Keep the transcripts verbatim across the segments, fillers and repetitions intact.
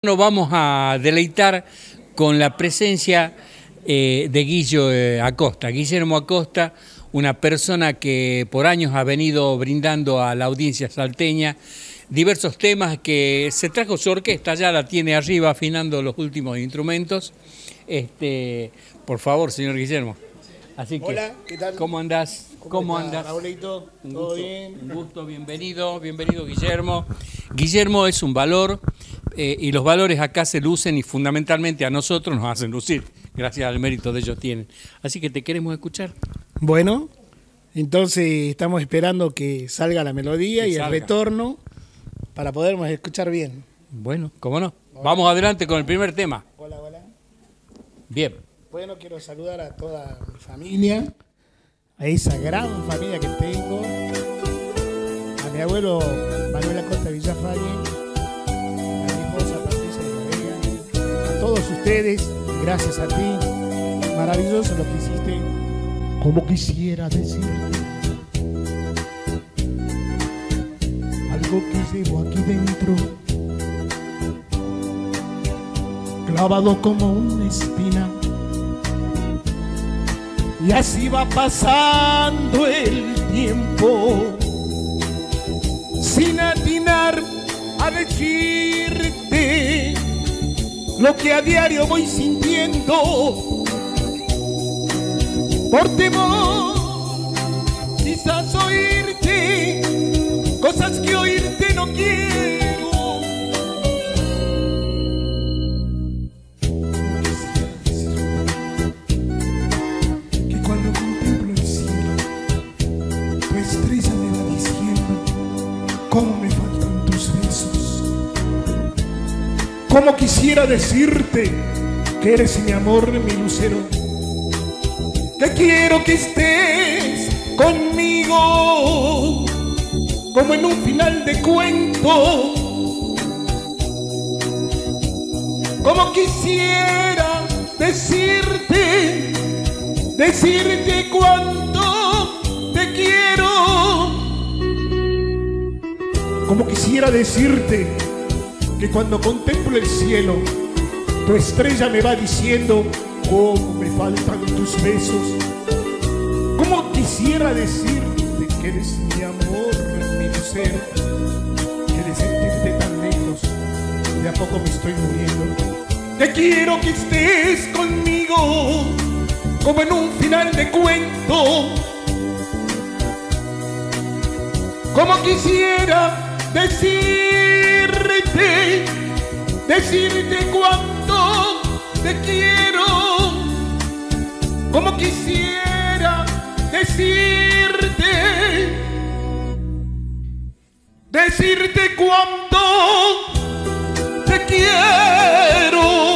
Nos vamos a deleitar con la presencia eh, de Guillo eh, Acosta, Guillermo Acosta, una persona que por años ha venido brindando a la audiencia salteña diversos temas, que se trajo su orquesta, ya la tiene arriba afinando los últimos instrumentos. Este, por favor, señor Guillermo. Así que, hola, ¿qué tal? ¿Cómo andás? ¿Cómo, ¿Cómo está, andás? Raulito? Un ¿Todo gusto, bien? Un gusto, bienvenido, bienvenido Guillermo. Guillermo es un valor eh, y los valores acá se lucen y fundamentalmente a nosotros nos hacen lucir, gracias al mérito de ellos tienen. Así que te queremos escuchar. Bueno, entonces estamos esperando que salga la melodía Que y salga. el retorno para podernos escuchar bien. Bueno, ¿cómo no? Hola. Vamos adelante con el primer tema. Hola, hola. Bien. Bueno, quiero saludar a toda mi familia, a esa gran familia que tengo, a mi abuelo Manuel Acosta Villafañe, a mi esposa Patricia de la Vega, a todos ustedes, gracias a ti, maravilloso lo que hiciste. Como quisiera decirte algo que llevo aquí dentro, clavado como una espina. Y así va pasando el tiempo, sin atinar a decirte lo que a diario voy sintiendo. Por temor, quizás oírte cosas que oírte no quiero. Cómo me faltan tus besos, cómo quisiera decirte que eres mi amor, mi lucero, que quiero que estés conmigo como en un final de cuento, como quisiera decirte, decirte cuánto te quiero. Como quisiera decirte que cuando contemplo el cielo, tu estrella me va diciendo cómo me faltan tus besos. Como quisiera decirte que eres mi amor, mi lucero, que de sentirte tan lejos, de a poco me estoy muriendo. Te quiero que estés conmigo, como en un final de cuento. Como quisiera decirte, decirte cuánto te quiero, como quisiera decirte, decirte cuánto te quiero.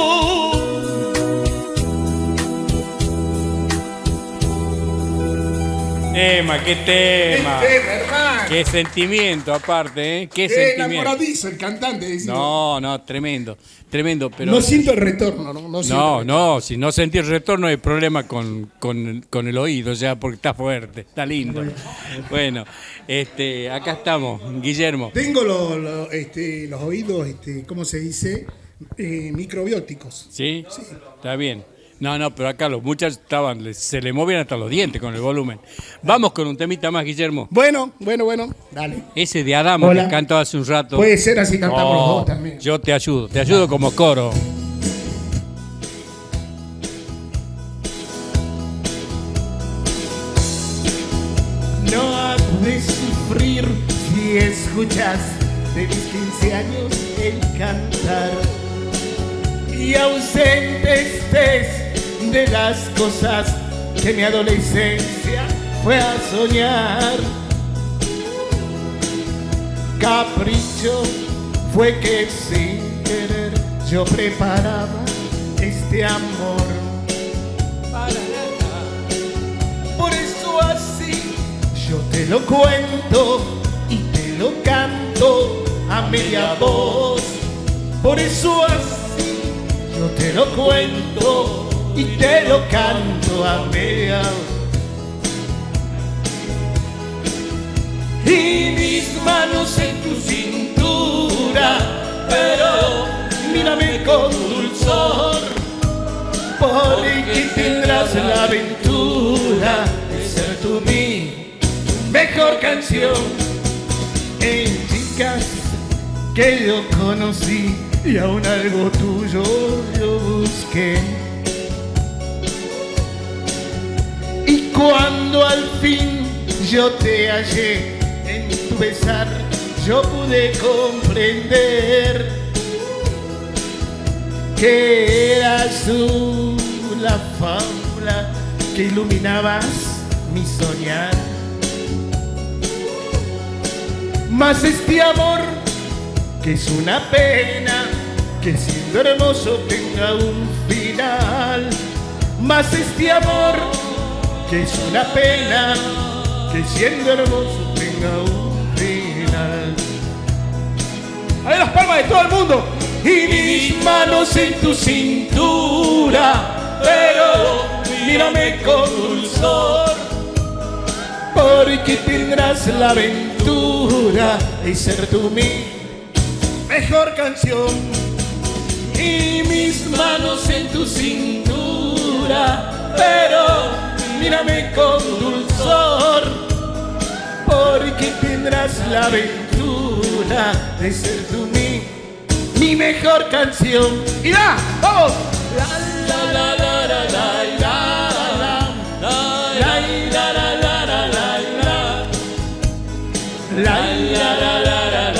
Tema, qué tema. ¿Qué tema, hermano? Qué sentimiento aparte, ¿eh? Qué Qué sentimiento. enamoradizo el cantante. Decimos. No, no, tremendo, tremendo. Pero No siento el retorno, ¿no? No, no, el no, si no sentí el retorno hay problema con, con, con el oído, ya, porque está fuerte, está lindo. Bueno, este, acá estamos, Guillermo. Tengo lo, lo, este, los oídos, este, ¿cómo se dice? Eh, microbióticos. ¿Sí? Sí, está bien. No, no, pero acá los muchachos estaban, se le movían hasta los dientes con el volumen. Vamos con un temita más, Guillermo. Bueno, bueno, bueno, dale. Ese de Adamo Hola. que cantó hace un rato. Puede ser así, cantamos No, los dos también. Yo te ayudo, te ayudo como coro. No has de sufrir si escuchas de mis quince años el cantar, y ausente estés de las cosas que mi adolescencia fue a soñar. Capricho fue que sin querer yo preparaba este amor. Por eso así yo te lo cuento y te lo canto a media voz. Por eso así yo te lo cuento y te lo canto a media voz. Y mis manos en tu cintura, pero la aventura de ser tú mi mejor canción. En chicas que yo conocí y aún algo tuyo yo busqué. Y cuando al fin yo te hallé en tu besar, yo pude comprender que eras tú la fábula que iluminabas mi soñar. Mas este amor, que es una pena, que siendo hermoso tenga un final. Mas este amor, que es una pena, que siendo hermoso tenga un final. ¡Ahí las palmas de todo el mundo! Y mis manos en tu cintura, pero mírame con dulzor, porque tendrás la aventura de ser tú mi mejor canción. Y mis manos en tu cintura, pero mírame con dulzor, porque tendrás la aventura de ser tú mi, mi mejor canción. ¡Y va! ¡Vamos! La la la la la la la la la la la la la la.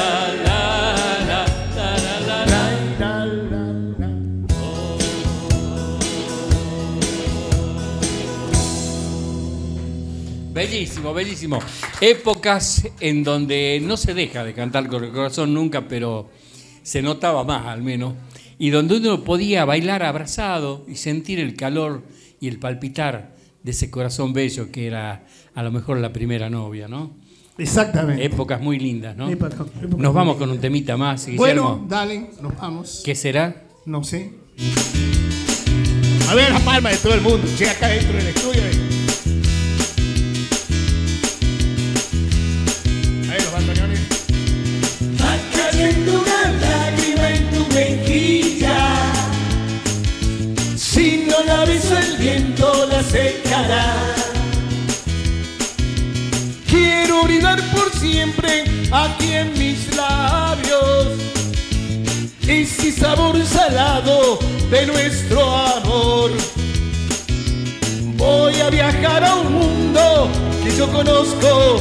Bellísimo, bellísimo. Épocas en donde no se deja de cantar con el corazón nunca, pero se notaba más al menos, y donde uno podía bailar abrazado y sentir el calor y el palpitar de ese corazón bello que era a lo mejor la primera novia, ¿no? Exactamente. Épocas muy lindas, ¿no? Época, época nos vamos con un temita más, Guillermo. Bueno, dale, nos vamos. ¿Qué será? No sé. A ver la palma de todo el mundo. Llega acá dentro del estudio. Eh. Ahí los bandoneones. Va cayendo una lágrima en tu mejilla. Si no la beso el viento la secará. Quiero brindar por siempre aquí en mis labios ese sabor salado de nuestro amor. Voy a viajar a un mundo que yo conozco,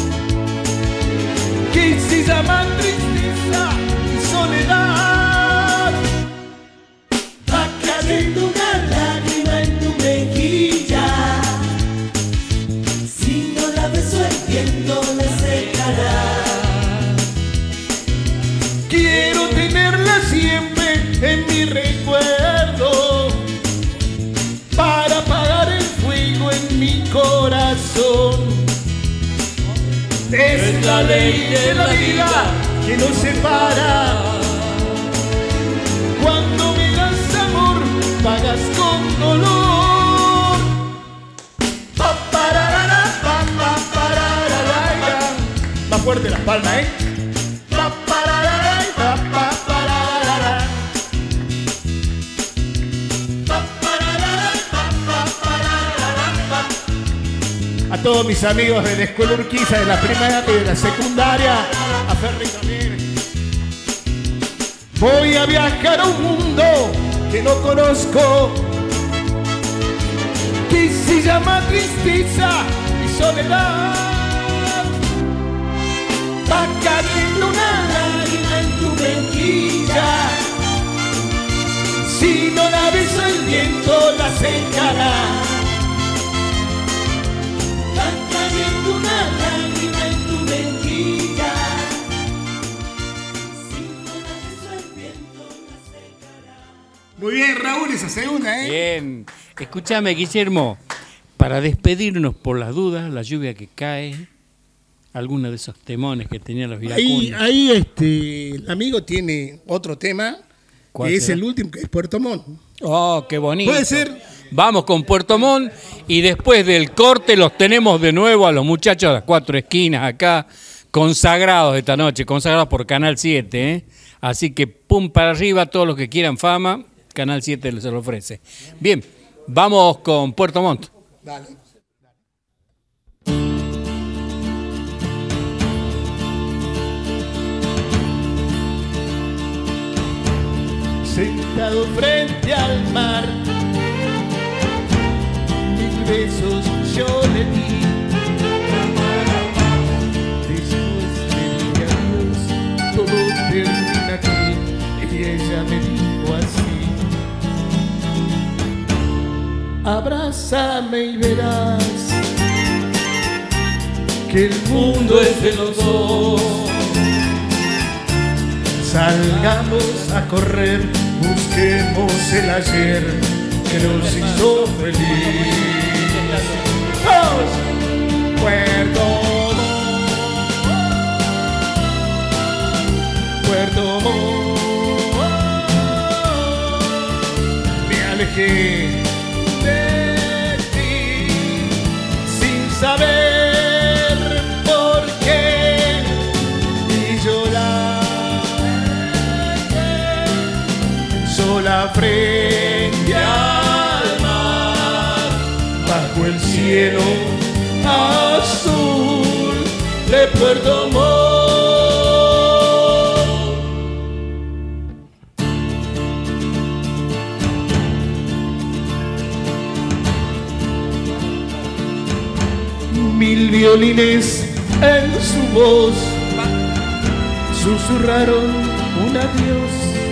que se llama tristeza y soledad. Va cayendo una lágrima en tu mejilla. Si no la beso el viento la secará. Quiero tenerla siempre en mi recuerdo para apagar el fuego en mi corazón. Es la ley de la vida que nos separa. Cuando me das amor, pagas con dolor. Pa, pararara, pa, pa, pararara. Más fuerte las palmas, ¿eh? Pa, pararara, pa, pa, pararara. Pa, pararara, pa, pa, pararara, pa. A todos mis amigos de la Escuela Urquiza, de la primaria y de la secundaria, a Ferri también. Voy a viajar a un mundo que no conozco, que se llama tristeza y soledad. Va cayendo una lágrima en tu mejilla. Si no la beso el viento la secará. Va cayendo una lágrima en tu mejilla. Si no la beso el viento la secará. Muy bien, Raúl, esa segunda, ¿eh? Bien. Escúchame, Guillermo, para despedirnos por las dudas, la lluvia que cae, alguno de esos temones que tenían los Ahí, iracundos. ahí este, el amigo tiene otro tema, ¿Cuál que es será? el último, que es Puerto Montt. Oh, qué bonito. Puede ser. Vamos con Puerto Montt y después del corte los tenemos de nuevo a los muchachos de las cuatro esquinas acá, consagrados esta noche, consagrados por Canal siete, ¿eh? Así que pum para arriba, todos los que quieran fama, Canal siete se lo ofrece. Bien, Vamos con Puerto Montt. Dale. Sentado frente al mar, mil besos yo le di. Después le dije adiós, todo termina aquí. Y ella me dijo así: abrázame y verás que el mundo es de los dos. Salgamos a correr, busquemos el ayer que nos hizo feliz. ¡Vamos! Puerto Montt, Puerto Montt, me alejé de ti sin saber por qué y llorar sola frente al mar, bajo el cielo azul de Puerto Montt. Mil violines en su voz susurraron un adiós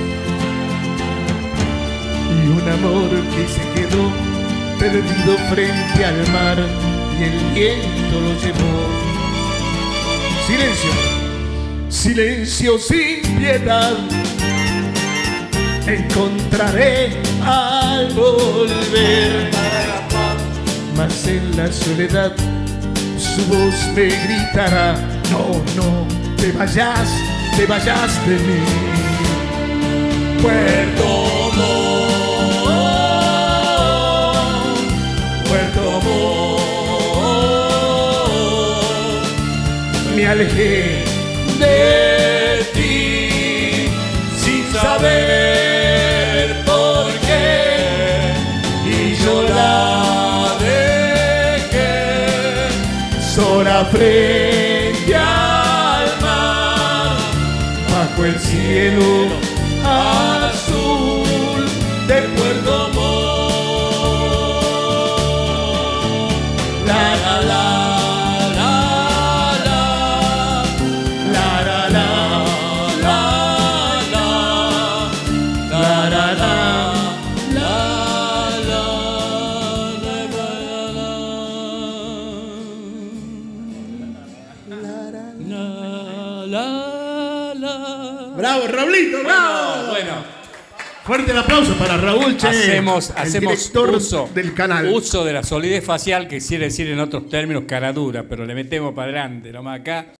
y un amor que se quedó perdido frente al mar y el viento lo llevó. Silencio, silencio sin piedad, encontraré al volver, mas en la soledad su voz me gritará: no, no, te vayas, te vayas de mí. Puerto Montt, Puerto Montt, me alejé de ti sin saber por qué y yo la dejé sola frente al mar, bajo el cielo azul de Puerto Montt. La la la la la, la la la la la, la la la la la la. Bravo, Raulito, bravo. Bueno. Fuerte el aplauso para Raúl Che, Hacemos, el hacemos director uso, del canal. uso de la solidez facial, que quiere decir en otros términos cara dura, pero le metemos para adelante, nomás acá.